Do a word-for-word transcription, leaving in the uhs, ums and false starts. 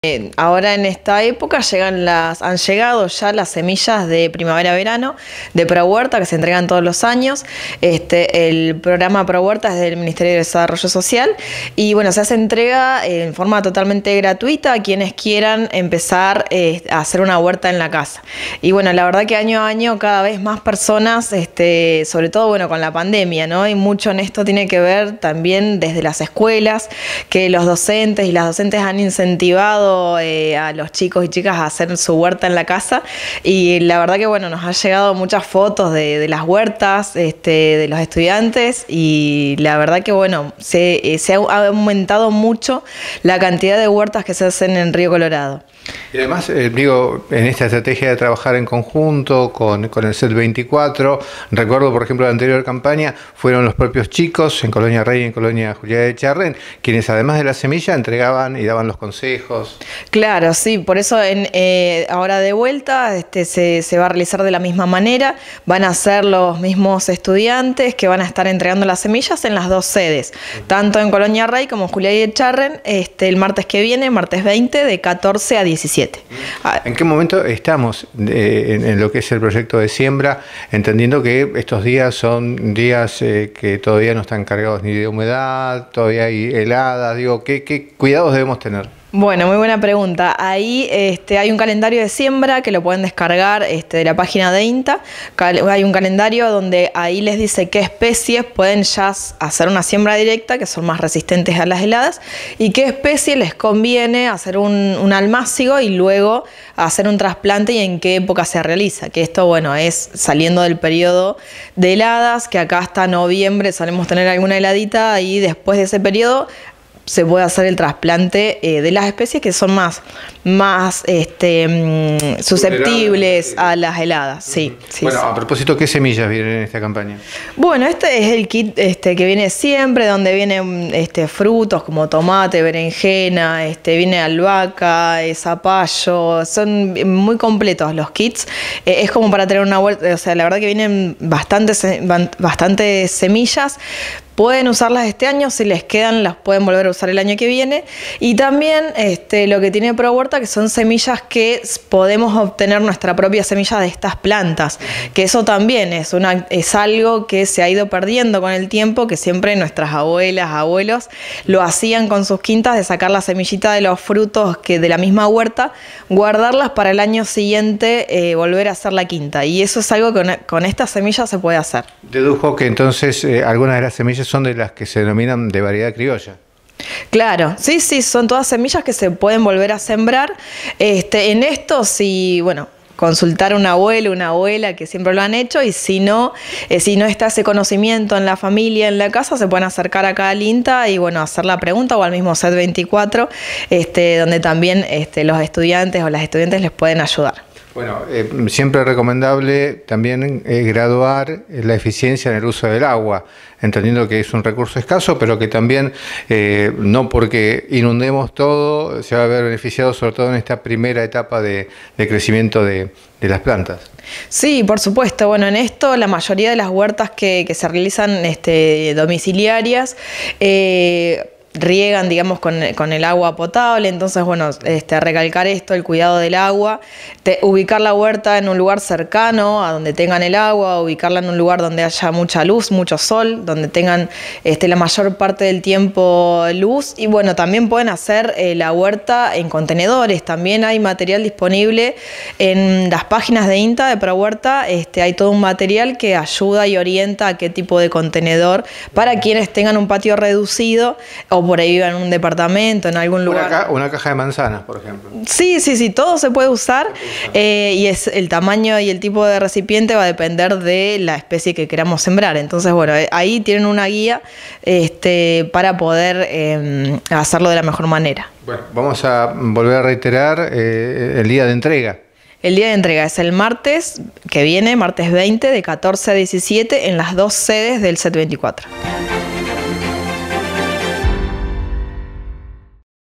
Eh, ahora en esta época llegan las, han llegado ya las semillas de primavera-verano de ProHuerta que se entregan todos los años. Este, el programa ProHuerta es del Ministerio de Desarrollo Social y bueno, se hace entrega en forma totalmente gratuita a quienes quieran empezar eh, a hacer una huerta en la casa. Y bueno, la verdad que año a año cada vez más personas, este, sobre todo bueno con la pandemia, ¿no? Y mucho en esto tiene que ver también desde las escuelas, que los docentes y las docentes han incentivado Eh, a los chicos y chicas a hacer su huerta en la casa y la verdad que bueno, nos ha llegado muchas fotos de, de las huertas este, de los estudiantes y la verdad que bueno, se, eh, se ha aumentado mucho la cantidad de huertas que se hacen en Río Colorado. Y además, eh, digo, en esta estrategia de trabajar en conjunto con, con el C E T veinticuatro, recuerdo, por ejemplo, la anterior campaña, fueron los propios chicos en Colonia Rey y en Colonia Juliá de Echarren, quienes además de la semilla entregaban y daban los consejos. Claro, sí, por eso en, eh, ahora de vuelta este, se, se va a realizar de la misma manera, van a ser los mismos estudiantes que van a estar entregando las semillas en las dos sedes, tanto en Colonia Rey como en Juliá de Echarren, este, el martes que viene, martes veinte, de catorce a diecisiete. ¿En qué momento estamos eh, en, en lo que es el proyecto de siembra, entendiendo que estos días son días eh, que todavía no están cargados ni de humedad, todavía hay heladas? Digo, ¿qué, qué cuidados debemos tener? Bueno, muy buena pregunta. Ahí este, hay un calendario de siembra que lo pueden descargar este, de la página de INTA. Hay un calendario donde ahí les dice qué especies pueden ya hacer una siembra directa, que son más resistentes a las heladas, y qué especie les conviene hacer un, un almácigo y luego hacer un trasplante y en qué época se realiza. Que esto, bueno, es saliendo del periodo de heladas, que acá hasta noviembre solemos tener alguna heladita y después de ese periodo se puede hacer el trasplante eh, de las especies que son más, más este, mmm, susceptibles a las heladas. Sí, sí, bueno, sí. A propósito, ¿qué semillas vienen en esta campaña? Bueno, este es el kit este, que viene siempre, donde vienen este, frutos como tomate, berenjena, este, viene albahaca, eh, zapallo, son muy completos los kits. Eh, es como para tener una vuelta, o sea, la verdad que vienen bastantes, bastantes semillas. Pueden usarlas este año, si les quedan las pueden volver a usar el año que viene. Y también este, lo que tiene ProHuerta, que son semillas que podemos obtener nuestra propia semilla de estas plantas, que eso también es, una, es algo que se ha ido perdiendo con el tiempo, que siempre nuestras abuelas, abuelos lo hacían con sus quintas, de sacar la semillita de los frutos que de la misma huerta, guardarlas para el año siguiente, eh, volver a hacer la quinta. Y eso es algo que con, con estas semillas se puede hacer. Dedujo que entonces eh, algunas de las semillas son de las que se denominan de variedad criolla. Claro, sí, sí, son todas semillas que se pueden volver a sembrar. Este, en esto, si, bueno, consultar a un abuelo, una abuela que siempre lo han hecho, y si no, eh, si no está ese conocimiento en la familia, en la casa, se pueden acercar acá al INTA y bueno, hacer la pregunta, o al mismo C E T veinticuatro, este, donde también este, los estudiantes o las estudiantes les pueden ayudar. Bueno, eh, siempre recomendable también eh, graduar la eficiencia en el uso del agua, entendiendo que es un recurso escaso, pero que también eh, no porque inundemos todo se va a ver beneficiado, sobre todo en esta primera etapa de, de crecimiento de, de las plantas. Sí, por supuesto. Bueno, en esto la mayoría de las huertas que, que se realizan este, domiciliarias, eh, riegan, digamos, con, con el agua potable. Entonces, bueno, este, recalcar esto, el cuidado del agua, de ubicar la huerta en un lugar cercano a donde tengan el agua, ubicarla en un lugar donde haya mucha luz, mucho sol, donde tengan este, la mayor parte del tiempo luz. Y bueno, también pueden hacer eh, la huerta en contenedores. También hay material disponible en las páginas de INTA, de ProHuerta. Este, hay todo un material que ayuda y orienta a qué tipo de contenedor para quienes tengan un patio reducido o por ahí vivan en un departamento, en algún lugar. Una, ca una caja de manzanas, por ejemplo. Sí, sí, sí, todo se puede usar eh, y es el tamaño y el tipo de recipiente va a depender de la especie que queramos sembrar. Entonces, bueno, ahí tienen una guía este, para poder eh, hacerlo de la mejor manera. Bueno, vamos a volver a reiterar eh, el día de entrega. El día de entrega es el martes que viene, martes veinte, de catorce a diecisiete, en las dos sedes del C E T veinticuatro.